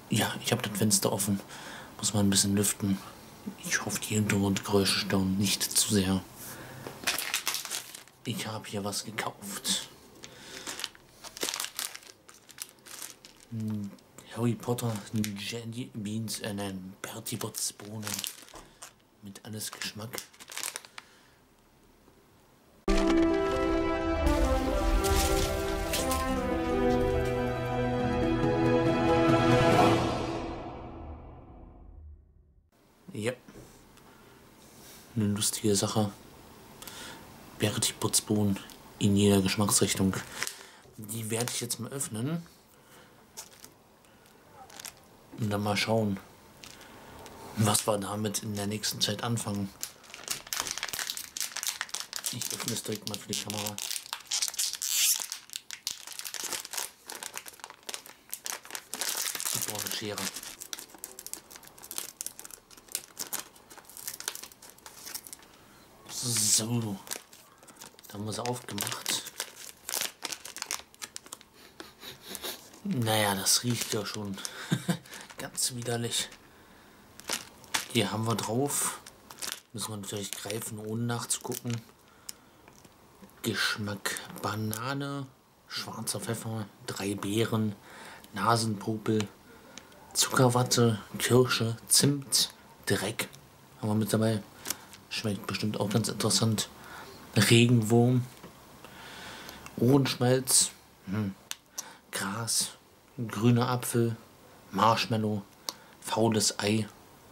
Ja, ich habe das Fenster offen. Muss mal ein bisschen lüften. Ich hoffe, die Hintergrundgeräusche stören nicht zu sehr. Ich habe hier was gekauft. Harry Potter Jelly Beans, nein, Bertie Botts Bohnen. Mit alles Geschmack. Ja, eine lustige Sache. Bertie Botts Bohnen in jeder Geschmacksrichtung. Die werde ich jetzt mal öffnen. Und dann mal schauen, was wir damit in der nächsten Zeit anfangen. Ich öffne es direkt mal für die Kamera. Ich brauche eine Schere. So, da haben wir sie aufgemacht. Naja, das riecht ja schon ganz widerlich. Hier haben wir drauf. Müssen wir natürlich greifen, ohne nachzugucken. Geschmack Banane, schwarzer Pfeffer, 3 Beeren, Nasenpopel, Zuckerwatte, Kirsche, Zimt, Dreck haben wir mit dabei. Schmeckt bestimmt auch ganz interessant. Regenwurm, Ohrenschmalz, Gras, grüner Apfel, Marshmallow, faules Ei,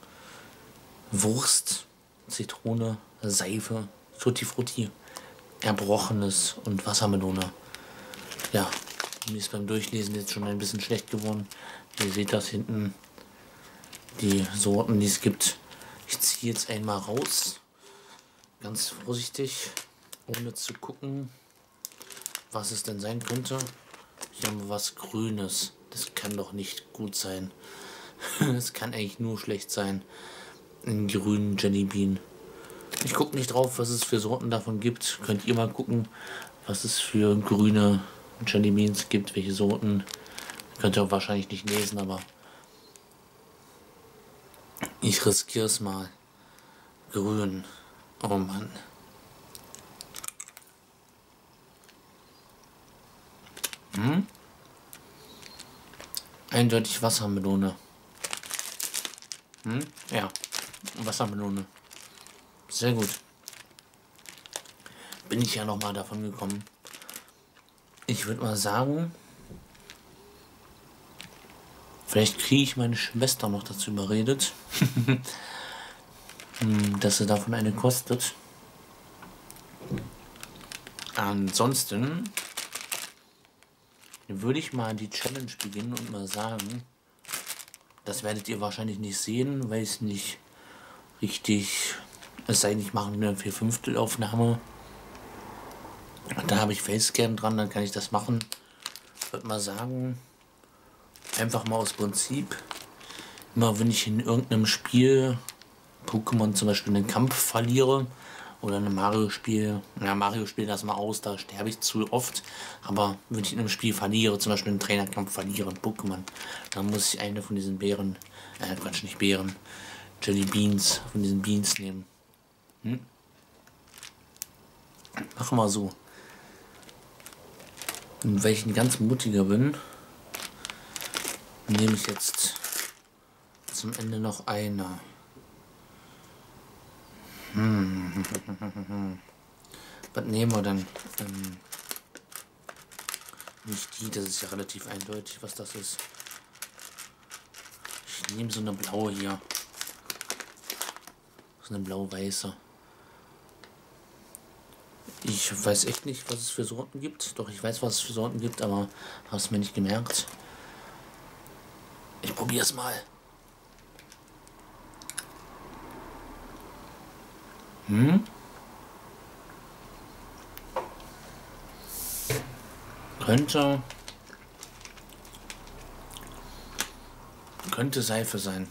Wurst, Zitrone, Seife, Tutti Frutti, Erbrochenes und Wassermelone. Ja, mir ist beim Durchlesen jetzt schon ein bisschen schlecht geworden. Ihr seht das hinten, die Sorten, die es gibt. Ich ziehe jetzt einmal raus, ganz vorsichtig, ohne zu gucken, was es denn sein könnte. Hier haben wir was Grünes. Das kann doch nicht gut sein. Das kann eigentlich nur schlecht sein. Einen grünen Jellybean. Ich gucke nicht drauf, was es für Sorten davon gibt. Könnt ihr mal gucken, was es für grüne Jellybeans gibt, welche Sorten. Könnt ihr wahrscheinlich nicht lesen, aber ich riskiere es mal. Grün. Oh Mann. Eindeutig Wassermelone. Ja, Wassermelone. Sehr gut. Bin ich ja noch mal davon gekommen. Ich würde mal sagen, vielleicht kriege ich meine Schwester noch dazu überredet, dass sie davon eine kostet. Ansonsten würde ich mal die Challenge beginnen und mal sagen, das werdet ihr wahrscheinlich nicht sehen, weil es nicht richtig, es sei denn, ich mache eine 4/5 Aufnahme. Da habe ich Facecam dran, dann kann ich das machen. Ich würde mal sagen, einfach mal aus Prinzip, immer wenn ich in irgendeinem Spiel Pokémon zum Beispiel einen Kampf verliere oder ein Mario-Spiel, ja, Mario-Spiel lass mal aus, da sterbe ich zu oft, aber wenn ich in einem Spiel verliere, zum Beispiel einen Trainerkampf verliere, in Pokémon, dann muss ich eine von diesen Beeren, Quatsch, nicht Beeren, Jelly Beans, von diesen Beans nehmen. Machen wir so. Und weil ich ein ganz mutiger bin, nehme ich jetzt zum Ende noch eine. Was nehmen wir denn? Nicht die, das ist ja relativ eindeutig, was das ist. Ich nehme so eine blaue hier. So eine blau-weiße. Ich weiß echt nicht, was es für Sorten gibt. Doch, ich weiß, was es für Sorten gibt, aber habe es mir nicht gemerkt. Ich probiere es mal. Könnte Seife sein.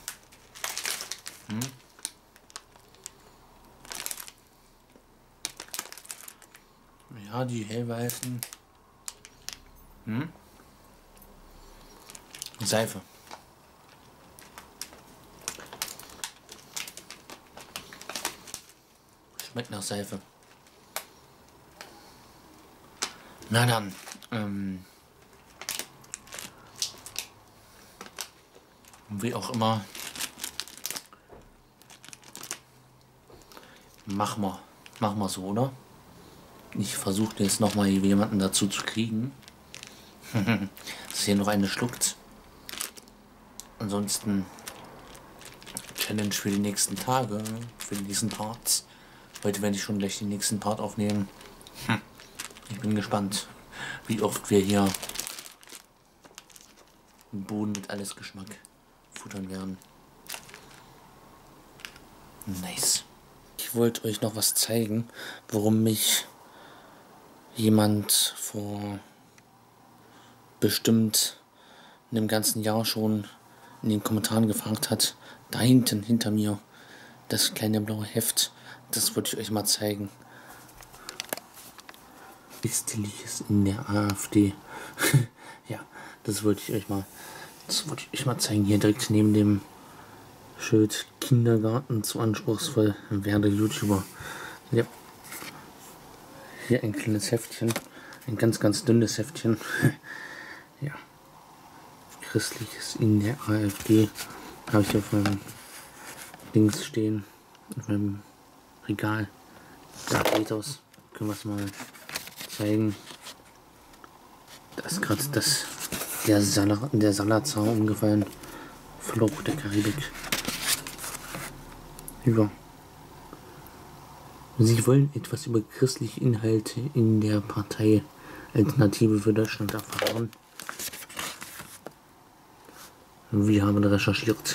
Ja, die hellweißen. Seife. Schmeckt nach Seife. Na dann, wie auch immer, machen wir so, oder? Ich versuche jetzt nochmal jemanden dazu zu kriegen, dass hier noch eine schluckt. Ansonsten Challenge für die nächsten Tage, für die nächsten Parts. Heute werde ich schon gleich den nächsten Part aufnehmen. Ich bin gespannt, wie oft wir hier den Boden mit alles Geschmack futtern werden. Nice. Ich wollte euch noch was zeigen, warum mich jemand vor bestimmt einem ganzen Jahr schon in den Kommentaren gefragt hat. Da hinten, hinter mir, das kleine blaue Heft, das wollte ich euch mal zeigen. Christliches in der AfD. Ja, das wollte ich euch mal zeigen. Hier direkt neben dem Schild Kindergarten zu anspruchsvoll, werde YouTuber. Ja. Hier ein kleines Heftchen. Ein ganz, ganz dünnes Heftchen. Ja. Christliches in der AfD. Habe ich auf meinem Dings stehen. Auf meinem Regal. Da geht aus. Können wir es mal zeigen. Da ist gerade der Salazar umgefallen. Fluch der Karibik. Ja. Sie wollen etwas über christliche Inhalte in der Partei Alternative für Deutschland erfahren. Wir haben recherchiert.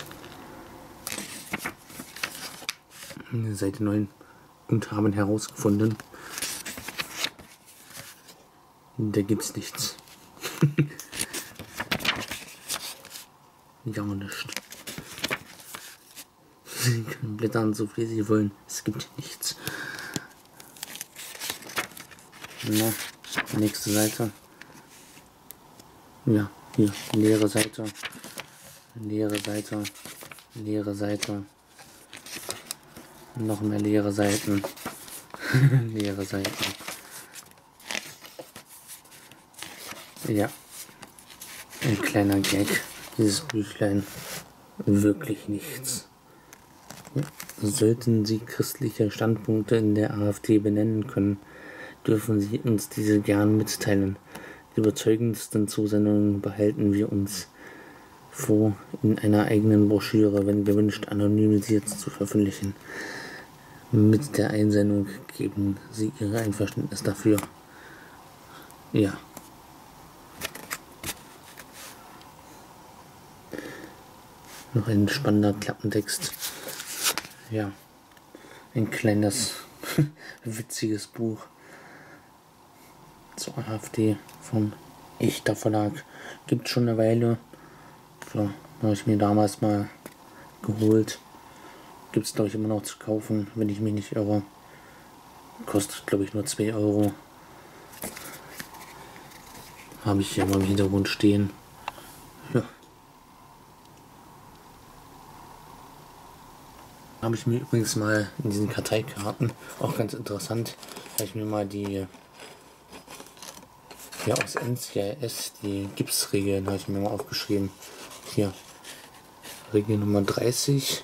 Seite 9 und haben herausgefunden, da gibt's nichts. Ja, nicht. Sie können blättern, so viel sie wollen. Es gibt nichts. Na, nächste Seite. Ja, hier, leere Seite. Leere Seite. Leere Seite. Noch mehr leere Seiten. Leere Seiten. Ja. Ein kleiner Gag. Dieses Büchlein. Wirklich nichts. Ja. Sollten Sie christliche Standpunkte in der AfD benennen können, dürfen Sie uns diese gern mitteilen. Die überzeugendsten Zusendungen behalten wir uns vor, in einer eigenen Broschüre, wenn gewünscht, anonymisiert zu veröffentlichen. Mit der Einsendung geben Sie Ihr Einverständnis dafür. Ja. Noch ein spannender Klappentext. Ja. Ein kleines, witziges Buch zur AfD vom Echter Verlag. Gibt schon eine Weile. Ja, habe ich mir damals mal geholt. Gibt es, glaube ich, immer noch zu kaufen, wenn ich mich nicht irre. Kostet, glaube ich, nur 2 Euro. Habe ich hier mal im Hintergrund stehen. Ja. Habe ich mir übrigens mal in diesen Karteikarten, auch ganz interessant, habe ich mir mal die aus NCIS, die Gipsregeln, habe ich mir mal aufgeschrieben. Hier, Regel Nummer 30.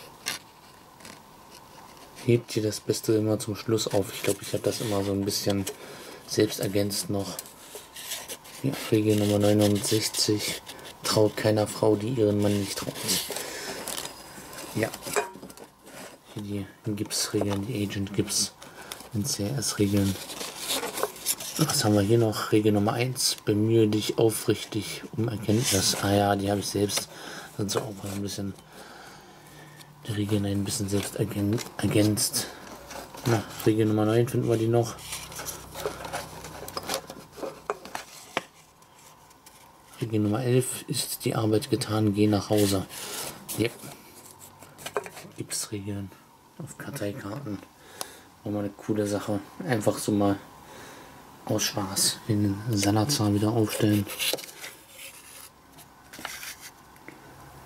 Hebt ihr das Beste immer zum Schluss auf. Ich glaube, ich habe das immer so ein bisschen selbst ergänzt noch. Ja, Regel Nummer 69. Traut keiner Frau, die ihren Mann nicht traut. Ja. Hier die Gips-Regeln, die Agent Gips NCIS-Regeln. Was haben wir hier noch? Regel Nummer 1. Bemühe dich aufrichtig um Erkenntnis. Ah ja, die habe ich selbst. Sind so auch mal ein bisschen die Regeln ein bisschen selbst ergänzt. Na, Regel Nummer 9 finden wir die noch. Regel Nummer 11 ist die Arbeit getan, geh nach Hause. Ja. Gibt's Regeln auf Karteikarten. Nochmal eine coole Sache. Einfach so mal aus Spaß den Salazar wieder aufstellen.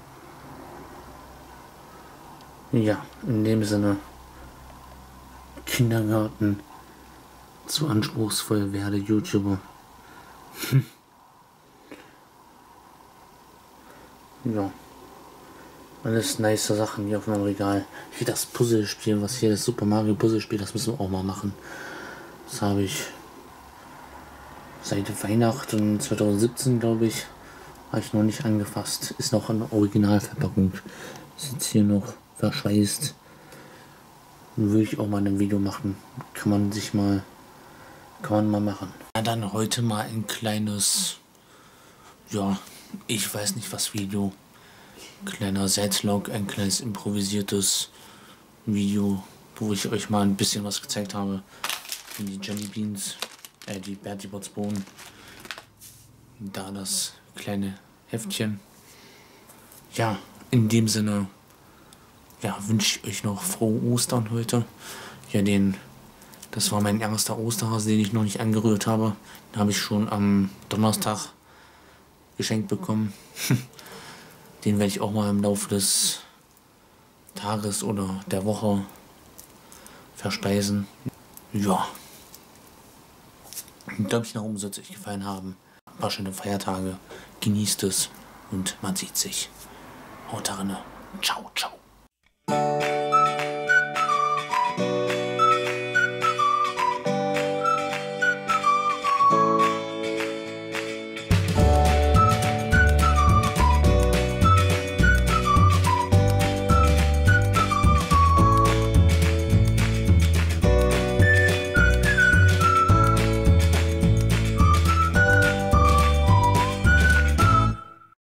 Ja, in dem Sinne, Kindergarten zu anspruchsvoll werde, YouTuber. Ja. Alles nice Sachen hier auf meinem Regal. Wie das Puzzlespiel, was hier das Super Mario Puzzlespiel, das müssen wir auch mal machen. Das habe ich seit Weihnachten 2017, glaube ich, habe ich noch nicht angefasst. Ist noch eine Originalverpackung. Ist jetzt hier noch verschweißt. Würde ich auch mal ein Video machen. Kann man mal machen. Ja, dann heute mal ein kleines, ja, ich weiß nicht was Video. Kleiner Selbstlog, ein kleines improvisiertes Video, wo ich euch mal ein bisschen was gezeigt habe. Die Jelly Beans, die Bertie Bott's Bohnen. Da das kleine Heftchen. Ja, in dem Sinne, ja, wünsche ich euch noch frohe Ostern heute. Ja, das war mein erster Osterhase, den ich noch nicht angerührt habe. Den habe ich schon am Donnerstag geschenkt bekommen. Den werde ich auch mal im Laufe des Tages oder der Woche verspeisen. Ja. Ich glaube, nach oben soll es euch gefallen haben. Ein paar schöne Feiertage. Genießt es und man sieht sich. Haut rein. Ciao, ciao.